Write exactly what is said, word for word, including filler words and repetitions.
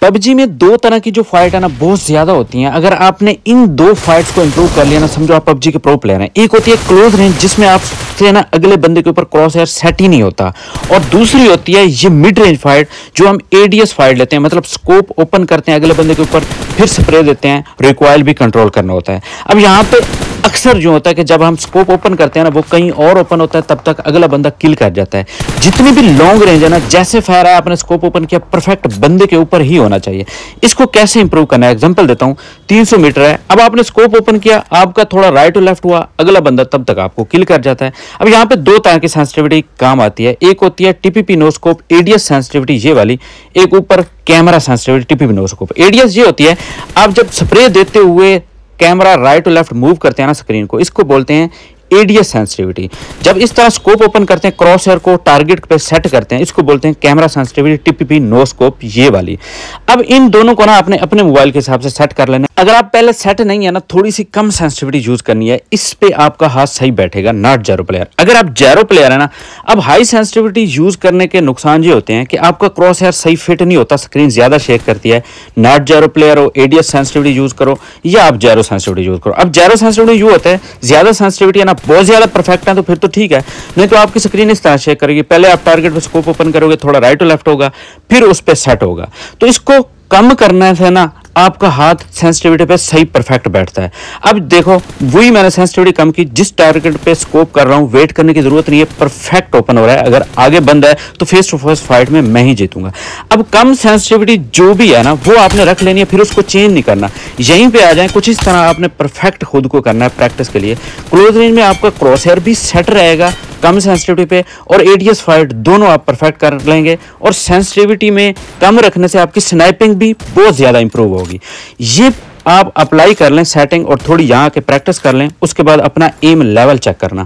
PUBG में दो तरह की जो फाइट है ना बहुत ज्यादा होती हैं। अगर आपने इन दो फाइट्स को इंप्रूव कर लिया ना, समझो आप पबजी के प्रो प्लेयर हैं। एक होती है क्लोज रेंज जिसमें आप से ना अगले बंदे के ऊपर क्रॉस हेयर सेट ही नहीं होता, और दूसरी होती है ये मिड रेंज फाइट जो हम एडीएस फाइट लेते हैं, मतलब स्कोप ओपन करते हैं अगले बंदे के ऊपर, फिर स्प्रे देते हैं, रिकॉइल भी कंट्रोल करना होता है। अब यहाँ पे अक्सर जो होता है कि जब हम स्कोप ओपन करते हैं ना वो कहीं और ओपन होता है, तब तक अगला बंदा किल कर जाता है। जितनी भी लॉन्ग रेंज है ना, जैसे फायर आया आपने स्कोप ओपन किया, परफेक्ट बंदे के ऊपर ही होना चाहिए। इसको कैसे इंप्रूव करना है, एग्जांपल देता हूं। तीन सौ मीटर है, अब आपने स्कोप ओपन किया, आपका थोड़ा राइट और लेफ्ट हुआ, अगला बंदा तब तक आपको किल कर जाता है। अब यहाँ पे दो तरह की सेंसिटिविटी काम आती है। एक होती है TPP no scope ADS sensitivity ये वाली, एक ऊपर camera sensitivity TPP no scope. ADS ये होती है आप जब स्प्रे देते हुए कैमरा राइट और लेफ्ट मूव करते हैं ना स्क्रीन को, इसको बोलते हैं एडीएस सेंसिटिविटी। जब इस तरह स्कोप ओपन करते हैं, क्रॉस हेयर को टारगेट पे सेट करते हैं, इसको बोलते हैं camera sensitivity TPP no scope ये वाली। अब इन दोनों को ना अपने अपने मोबाइल के हिसाब से सेट कर लेना। अगर आप पहले सेट नहीं है ना, थोड़ी सी कम सेंसिटिविटी यूज करनी है, इस पे आपका हाथ सही बैठेगा, नॉट जेरो प्लेयर। अगर आप जेरो प्लेयर है ना, अब हाई सेंसिटिविटी यूज करने के नुकसान ये होते हैं कि आपका क्रॉस हेयर सही फिट नहीं होता, स्क्रीन ज्यादा शेक करती है। नॉट जेरो प्लेयर हो, एडीएस सेंसिटिविटी यूज करो या आप जेरो सेंसिटिविटी यूज करो। अब जेरो सेंसिटिविटी यू होता है ज्यादा सेंसिटिविटी है ना, बहुत ज्यादा परफेक्ट है तो फिर तो ठीक है, नहीं तो आपकी स्क्रीन इस तरह शेक करेगी। पहले आप टारगेट पे स्कोप ओपन करोगे, थोड़ा राइट और लेफ्ट होगा, फिर उस पे सेट होगा। तो इसको कम करने से ना आपका हाथ सेंसिटिविटी पे सही परफेक्ट बैठता है। अब देखो वही मैंने सेंसिटिविटी कम की, जिस टारगेट पे स्कोप कर रहा हूं वेट करने की जरूरत नहीं है, परफेक्ट ओपन हो रहा है। अगर आगे बंद है तो फेस टू फेस फाइट में मैं ही जीतूंगा। अब कम सेंसिटिविटी जो भी है ना वो आपने रख लेनी है, फिर उसको चेंज नहीं करना, यहीं पे आ जाए। कुछ इस तरह आपने परफेक्ट खुद को करना है प्रैक्टिस के लिए। क्लोज रेंज में आपका क्रॉस हेयर भी सेट रहेगा कम सेंसिटिविटी पे, और एडीएस फाइट दोनों आप परफेक्ट कर लेंगे। और सेंसिटिविटी में कम रखने से आपकी स्नाइपिंग भी बहुत ज्यादा इंप्रूव होगी। ये आप अप्लाई कर लें सेटिंग, और थोड़ी यहाँ के प्रैक्टिस कर लें, उसके बाद अपना एम लेवल चेक करना।